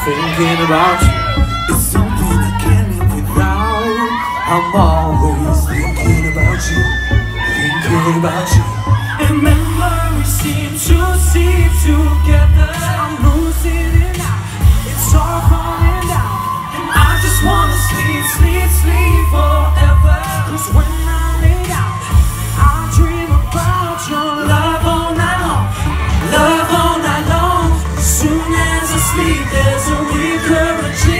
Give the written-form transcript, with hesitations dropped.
thinking about you. It's something I can't live without. I'm always thinking about you, thinking about you. And memories seem to seep together. I'm losing it now, it's all falling down. And I just wanna sleep, sleep, sleep forever. 'Cause when I lay down, I dream about your love all night long, love all night long. As soon as I sleep, there's a recurring dream.